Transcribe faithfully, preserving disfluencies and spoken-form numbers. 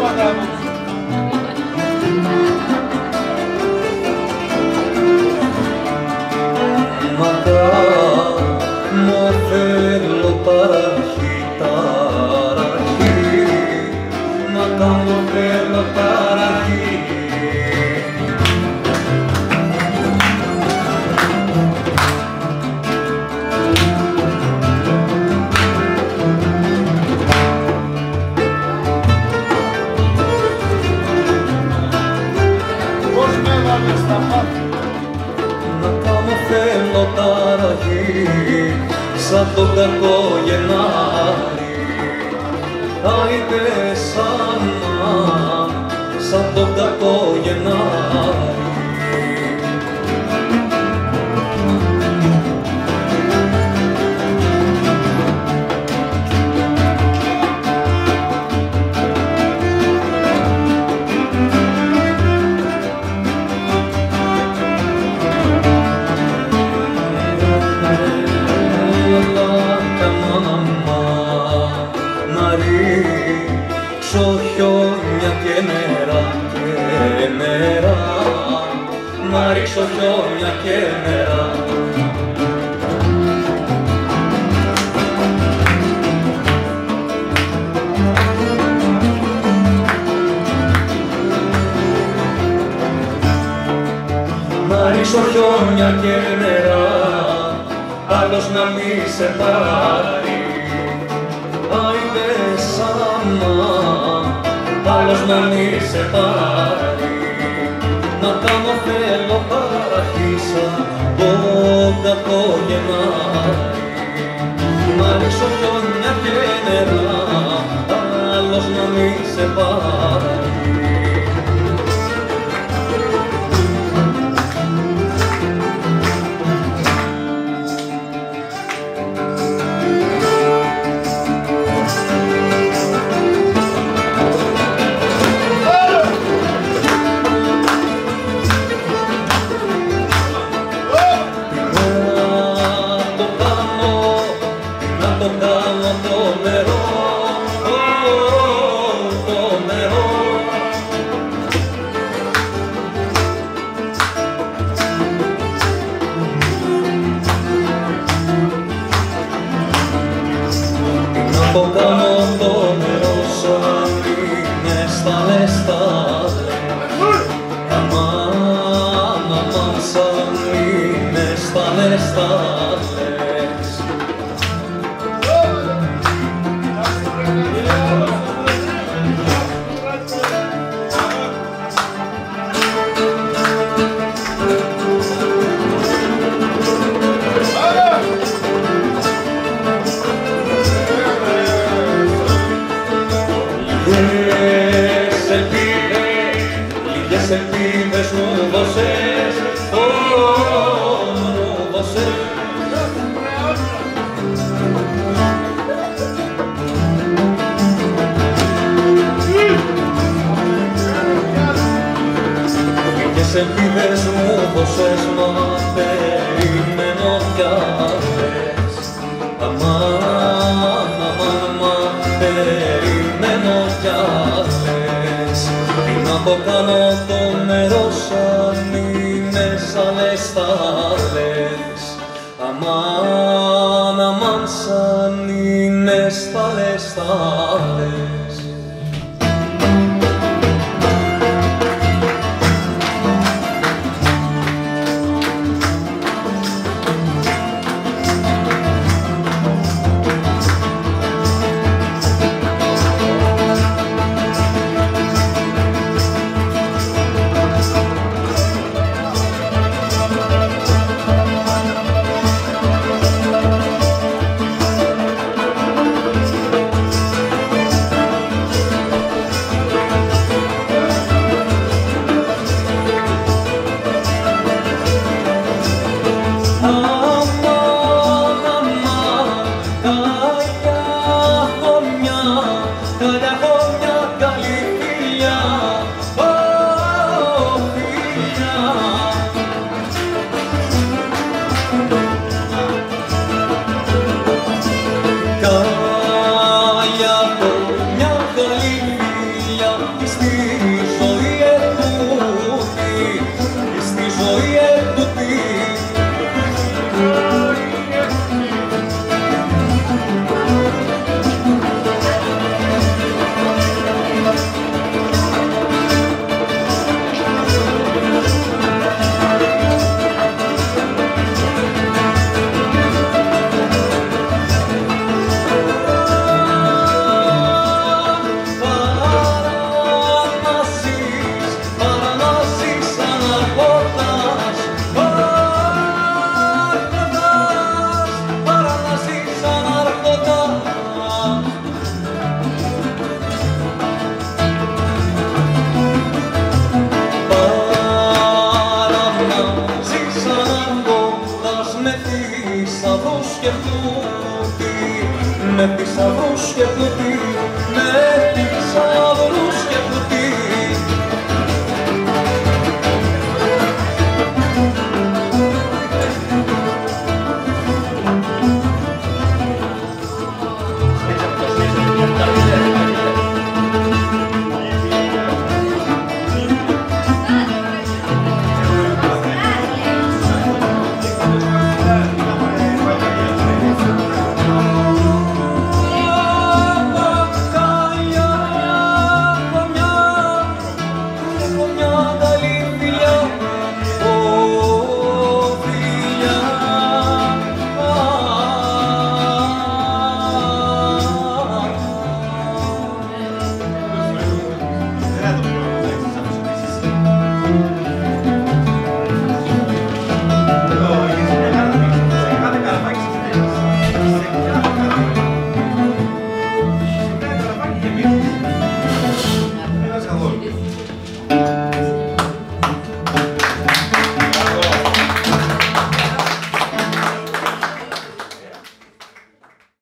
Σαν το κακό Γενάρη, άιντε σαν, σαν το κακό Γενάρη. Χιόνια και νερά και νερά, να ρίξω χιόνια και νερά. Να ρίξω χιόνια και νερά, άλλος να μη σε πάρει. Άιντε σάμα, άλλος να μη σε πάρει. Να κάνω θέλω παραχύσα τον κακό Γενάρη. Να ρίξω χιόνια και νερά, άλλος να μη σε πάρει. Το κάνω το νερό, το νερό. Να το κάνω το νερό σαν είναι στα λεστάδε. Αμάν, αμάν σαν είναι στα λεστάδε. Λίγες ελπίδες μου δώσες, μου δώσες. Λίγες ελπίδες μου δώσες, μα περιμένω κι άλλες. Αμάν, αμάν, μα περιμένω κι άλλες. Τι να το κάνω το νερό σαν είναι σαν εστάλες. Αμάν, αμάν σαν είναι σαν εστάλες. και που